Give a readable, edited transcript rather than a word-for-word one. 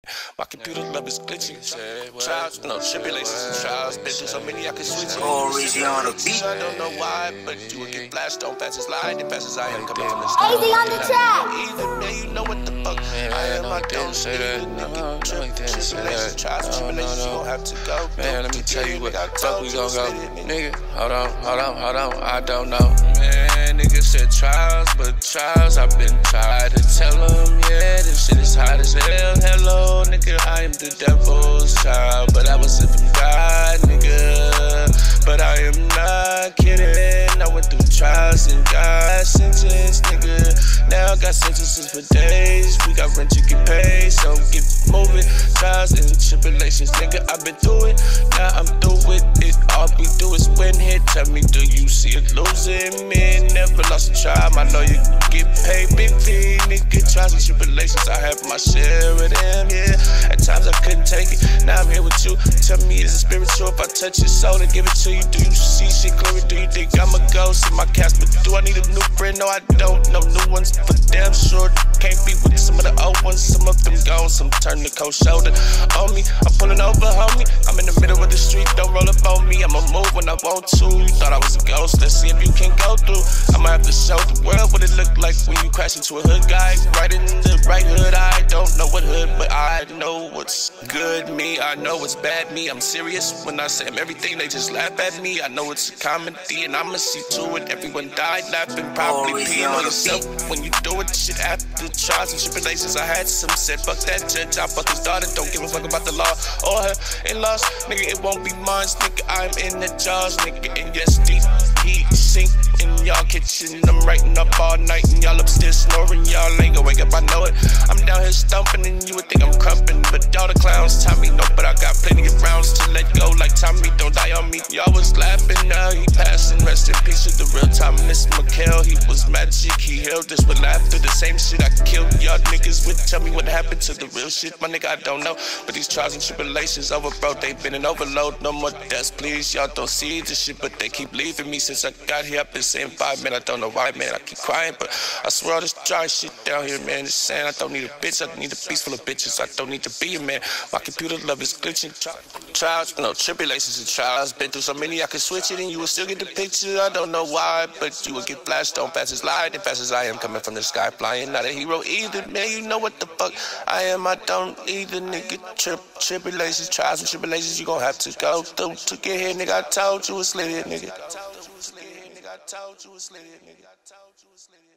My computer love is glitching. Trials, no tribulations and trials. Been through so many I can switch it. On the beat. I don't know why, but you will get flashed on fast as light and fast as I am coming from the sky. Easy on the track. Even man, you know what the fuck I am. I don't say that. Tribulations, trials, and tribulations. You gon' have to go. Man, let me tell you what the fuck we gon' go. Nigga, hold on. I don't know. Man, nigga said trials, but trials. I've been trying to tell them, yeah, this shit is hot as hell. Hello, nigga, I am the devil's child, but I was living God, nigga. But I am not kidding. I went through trials and got sentenced, nigga. Now I got sentences for days. We got rent to get paid, so get moving. Trials and tribulations, nigga. I've been through it. Now I'm through with it. All we do is win here. Tell me, do you see it losing? Man, never lost a trial. I know you get paid big fee, nigga. Trials and tribulations, I have my share of them, yeah. At times I couldn't take it. Now I'm here with you. Tell me, is it spiritual if I touch your soul and give it to you? Do you see shit clearly? Do you think I'm a ghost in my cast? But do I need a new friend? No, I don't. No new ones for damn sure. Can't be with some of the old ones. Some of them gone. Some turn the cold shoulder on me. I'm pulling over, homie. I'm in the middle of the street. Don't roll up on me. I'ma move when I want to. You thought I was a ghost. Let's see if you can go through. I'ma have to show the world what it look like when you crash into a hood guy. Right in the right hood. I don't know what hood, but I know what's good. Me, I know what's bad. Me, I'm serious when I say I'm everything. They just laugh at me. I know it's a comedy, and I'ma see to it. Everyone died laughing, probably peeing on yourself when you do it. Shit after trials and tribulations. I had some said, fuck that judge. I fuck his daughter. Don't give a fuck about the law or her in-laws. Nigga, it won't be mine. Nigga, I'm in the jaws. Nigga, and yes, deep heat sink in y'all kitchen. I'm writing up all night, and y'all upstairs snoring. Y'all ain't gonna wake up, I know it. I'm down here stumping, and you would think I'm crumping. But y'all the clowns, Tommy, no, but I got plenty of rounds to let go. Like Tommy, don't die on me. Y'all was laughing, now he passing. Rest in peace to the real Thomas McHale. He was magic, he held us with laughter. The same shit I killed y'all niggas with. Tell me what happened to the real shit, my nigga, I don't know. But these trials and tribulations over, bro, they been an overload. No more deaths, please. Y'all don't see this shit, but they keep leaving me. Since I got here, I've been saying bye, man. I don't know why, man. I keep crying, but I swear all this dry shit down here, man. Just saying I don't need a bitch. I need a piece full of bitches. I don't need to be a man. My computer love is glitching. Trials, no tribulations and trials. Been through so many I could switch it and you will still get the picture. I don't know why, but you will get flashed on fast as light and fast as I am coming from the sky flying. Not a hero either, man. You know what the fuck I am. I don't either, nigga. Tribulations, trials and tribulations you gon' have to go through to get here, nigga. I told you it's lit, nigga. I told you it's lit, nigga.